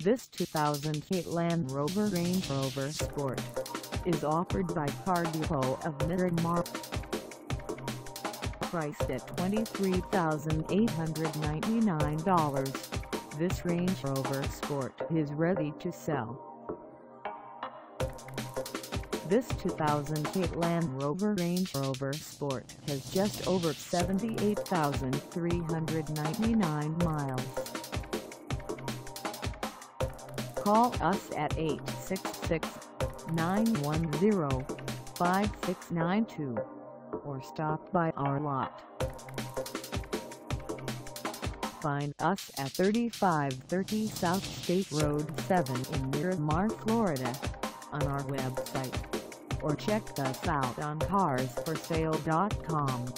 This 2008 Land Rover Range Rover Sport is offered by Car Depot of Miramar. Priced at $23,899, this Range Rover Sport is ready to sell. This 2008 Land Rover Range Rover Sport has just over 78,399 miles. Call us at 866-910-5692 or stop by our lot. Find us at 3530 South State Road 7 in Miramar, Florida, on our website, or check us out on carsforsale.com.